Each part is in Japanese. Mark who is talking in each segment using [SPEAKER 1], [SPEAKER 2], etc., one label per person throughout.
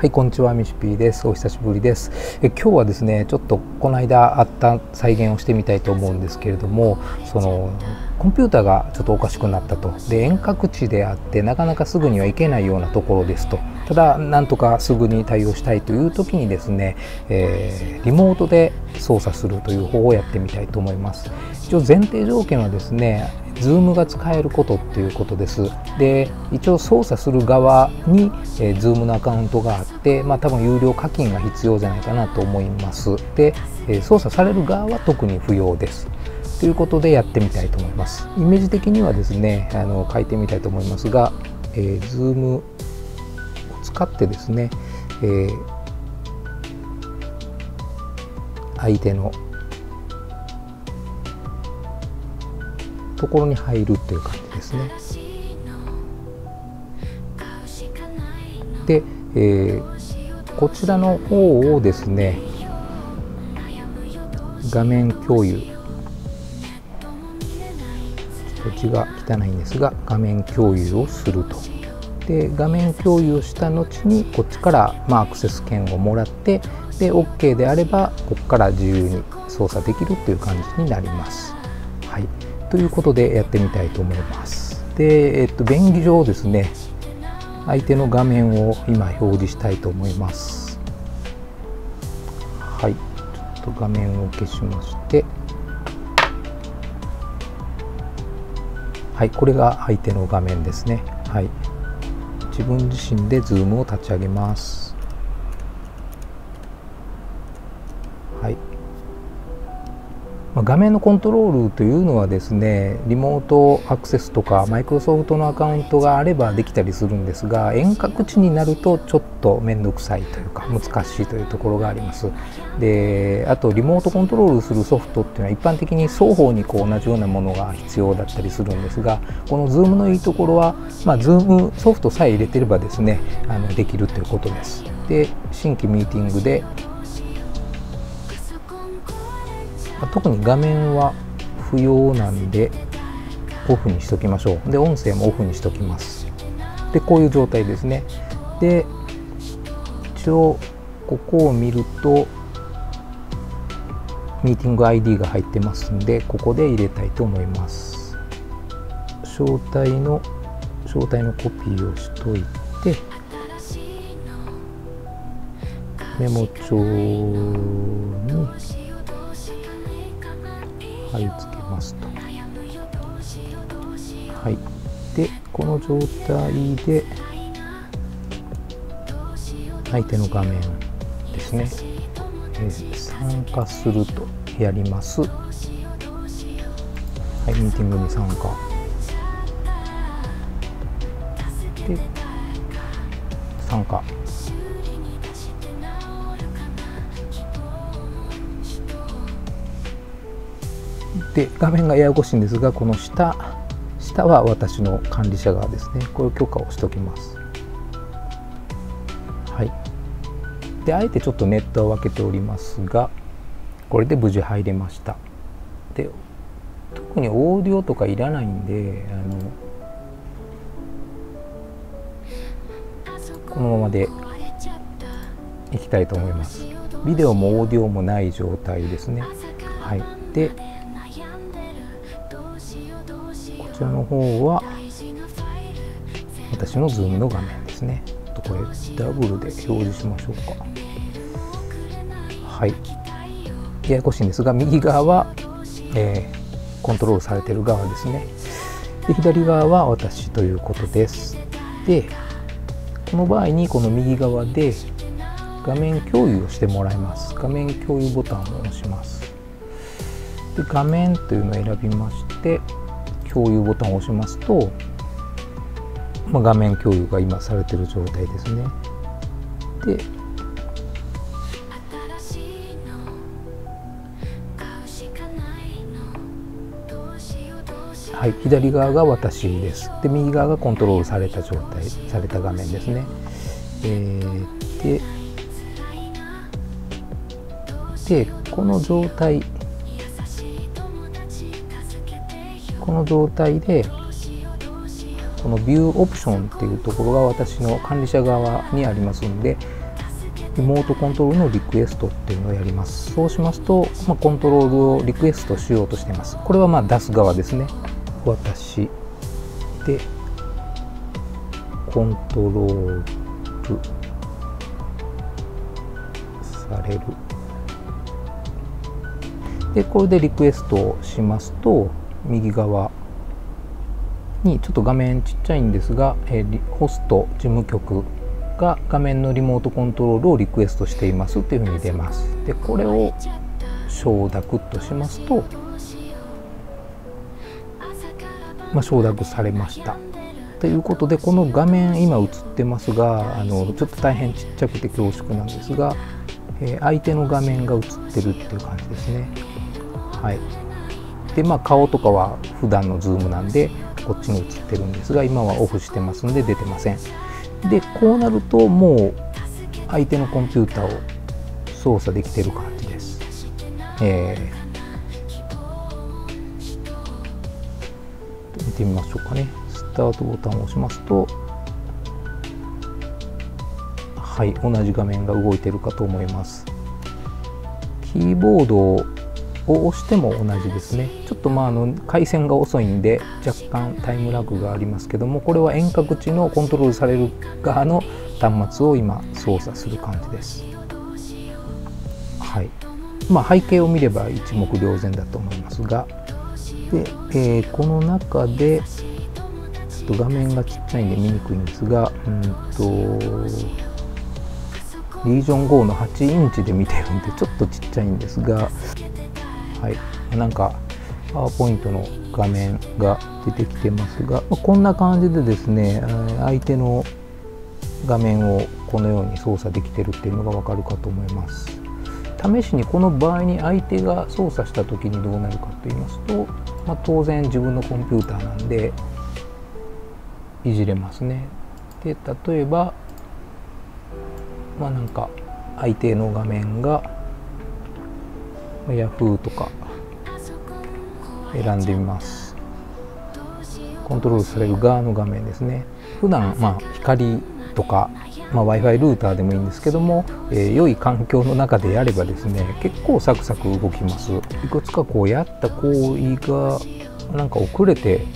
[SPEAKER 1] はい、こんにちは、ミシピーです。お久しぶりです。今日はですね、ちょっとこの間あった再現をしてみたいと思うんですけれども、コンピューターがちょっとおかしくなったと。で、遠隔地であってなかなかすぐには行けないようなところですと。ただ、なんとかすぐに対応したいという時にですね、リモートで操作するという方をやってみたいと思います。一応前提条件はですね、Zoom が使えることっていうことです。で、一応操作する側に、Zoom のアカウントがあって、多分有料課金が必要じゃないかなと思います。で、操作される側は特に不要です。ということでやってみたいと思います。イメージ的にはですね、書いてみたいと思いますが、Zoom を使ってですね、相手のところに入るという感じですね。で、こちらの方をですね、画面共有、字が汚いんですが、画面共有をすると。で、画面共有をした後にこっちからアクセス権をもらって、で OK であればここから自由に操作できるという感じになります。はい、ということでやってみたいと思います。で、便宜上ですね、相手の画面を今表示したいと思います。はい、ちょっと画面を消しまして、はい、これが相手の画面ですね。はい、自分自身で Zoom を立ち上げます。はい、画面のコントロールというのはですね、リモートアクセスとかマイクロソフトのアカウントがあればできたりするんですが、遠隔地になるとちょっと面倒くさいというか難しいというところがあります。で、あとリモートコントロールするソフトっていうのは一般的に双方に同じようなものが必要だったりするんですが、この Zoom のいいところは、Zoom ソフトさえ入れてればですね、できるということです。で、新規ミーティングで特に画面は不要なんでオフにしときましょう。で、音声もオフにしときます。で、こういう状態ですね。で、一応ここを見るとミーティング ID が入ってますんで、ここで入れたいと思います。招待のコピーをしといて、メモ帳に貼り付けますと。はい、でこの状態で相手の画面ですね、参加するとやります。はい、ミーティングに参加で参加で、画面がややこしいんですが、この下は私の管理者側ですね。これを許可をしておきます。はい。で、あえてちょっとネットを分けておりますが、これで無事入れました。で、特にオーディオとかいらないんで、このままでいきたいと思います。ビデオもオーディオもない状態ですね。はい。で、こちらの方は私の Zoom の画面ですね。これダブルで表示しましょうか。はい、ややこしいんですが、右側は、コントロールされている側ですね。で、左側は私ということです。で、この場合にこの右側で画面共有をしてもらいます。画面共有ボタンを押します。で、画面というのを選びまして、共有ボタンを押しますと、画面共有が今されている状態ですね。で、はい、左側が私です。で、右側がコントロールされた状態、された画面ですね。で、この状態でこのビューオプションっていうところが私の管理者側にありますので、 リモートコントロールのリクエストっていうのをやります。そうしますと、コントロールをリクエストしようとしています。これは出す側ですね。私でコントロールされる。でこれでリクエストをしますと、右側にちょっと画面ちっちゃいんですが、ホスト事務局が画面のリモートコントロールをリクエストしていますというふうに出ます。でこれを承諾としますと、承諾されましたということで、この画面今映ってますが、ちょっと大変ちっちゃくて恐縮なんですが、相手の画面が映ってるっていう感じですね。はい。で顔とかは普段のズームなんでこっちに映ってるんですが、今はオフしてますので出てません。でこうなるともう相手のコンピューターを操作できてる感じです。見てみましょうかね。スタートボタンを押しますと、はい、同じ画面が動いてるかと思います。キーボードを押しても同じですね。ちょっと回線が遅いんで若干タイムラグがありますけども、これは遠隔地のコントロールされる側の端末を今操作する感じです。はい。背景を見れば一目瞭然だと思いますが、で、この中でちょっと画面がちっちゃいんで見にくいんですが、リージョン5の8インチで見てるんでちょっとちっちゃいんですが、はい、なんかパワーポイントの画面が出てきてますが、こんな感じでですね、相手の画面をこのように操作できてるっていうのがわかるかと思います。試しにこの場合に相手が操作した時にどうなるかと言いますと、当然自分のコンピューターなんでいじれますね。で例えばなんか相手の画面がYahoo とか選んでみます。コントロールされる側の画面ですね。普段光とか、Wi-Fi ルーターでもいいんですけども、良い環境の中でやればですね、結構サクサク動きます。いくつかやった行為がなんか遅れて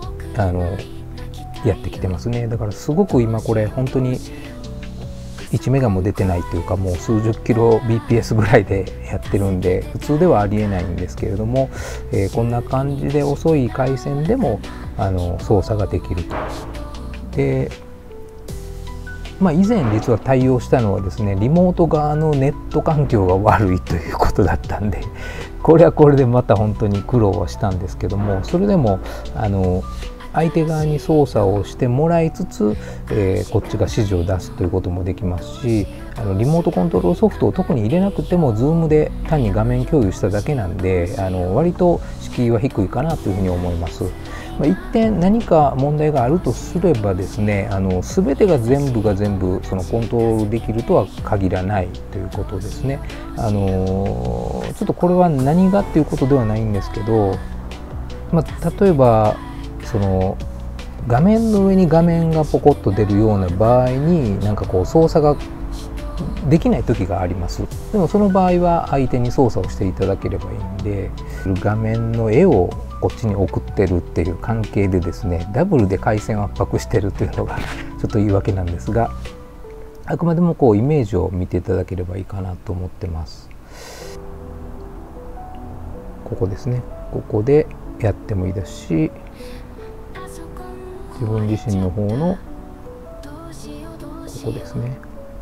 [SPEAKER 1] やってきてますね。だからすごく今これ本当に1メガも出てないというか、もう数十キロ bps ぐらいでやってるんで普通ではありえないんですけれども、こんな感じで遅い回線でも操作ができると。で以前実は対応したのはですね、リモート側のネット環境が悪いということだったんで、これはこれでまた本当に苦労はしたんですけども、それでも相手側に操作をしてもらいつつ、こっちが指示を出すということもできますし、リモートコントロールソフトを特に入れなくても Zoom で単に画面共有しただけなんで、割と敷居は低いかなというふうに思います。一点何か問題があるとすればですね、全てが全部そのコントロールできるとは限らないということですね。ちょっとこれは何がっていうことではないんですけど、例えばその画面の上に画面がポコッと出るような場合に操作ができない時があります。でもその場合は相手に操作をしていただければいいんで、画面の絵をこっちに送ってるっていう関係でですね、ダブルで回線を圧迫してるというのがちょっと言い訳なんですが、あくまでもイメージを見ていただければいいかなと思ってます。ここですね。ここでやってもいいですし、自分自身の方のここですね。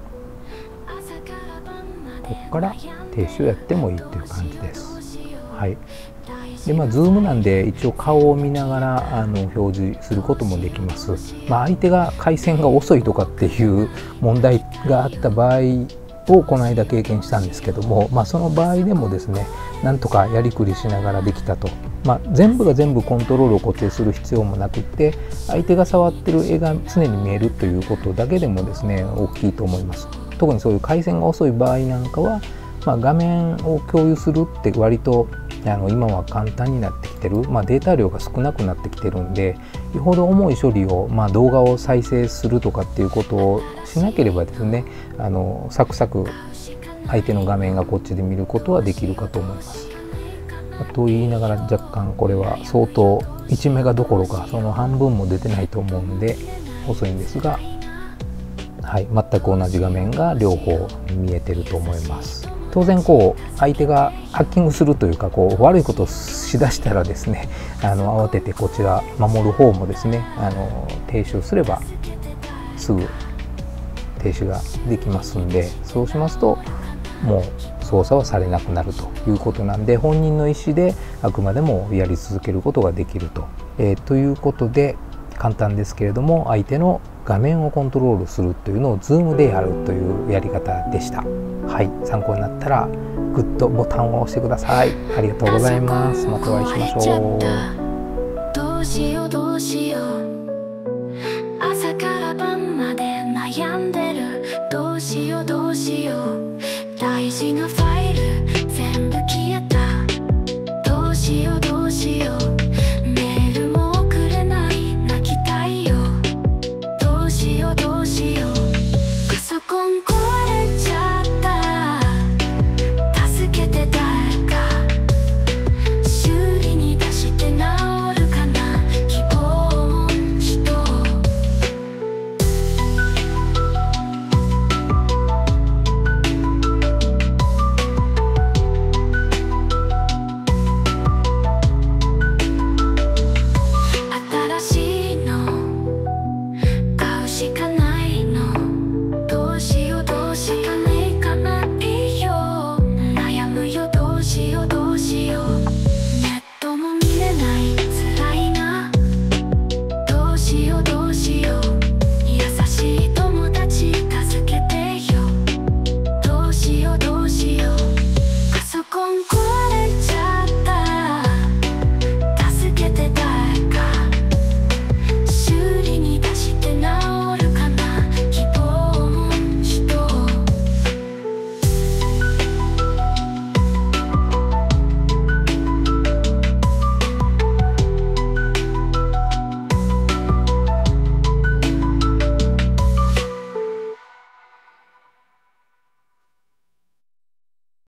[SPEAKER 1] ここから停止をやってもいいという感じです。はい。でZoom なんで一応顔を見ながら表示することもできます。相手が回線が遅いとかっていう問題があった場合をこの間経験したんですけども、その場合でもですね、なんとかやりくりしながらできたと。全部が全部コントロールを固定する必要もなくって、相手が触ってる絵が常に見えるということだけでもですね、大きいと思います。特にそういう回線が遅い場合なんかは、画面を共有するって割と今は簡単になってきてる、データ量が少なくなってきてるんで、よほど重い処理を、動画を再生するとかっていうことをしなければですねサクサク相手の画面がこっちで見ることはできるかと思います。と言いながら若干これは相当1メガどころかその半分も出てないと思うんで遅いんですが、はい、全く同じ画面が両方見えてると思います。当然こう相手がハッキングするというかこう悪いことをしだしたらですね慌ててこちら守る方もですね停止をすればすぐ停止ができますんで、そうしますともう操作はされなくなるということなんで、本人の意思であくまでもやり続けることができると。ということで簡単ですけれども相手の画面をコントロールするというのを Zoom でやるというやり方でした。はい、参考になったらグッドボタンを押してください。ありがとうございます。またお会いしましょう。どうしようどうしよう、朝から晩まで悩んでる。どうしようどうしよう、大事なファイル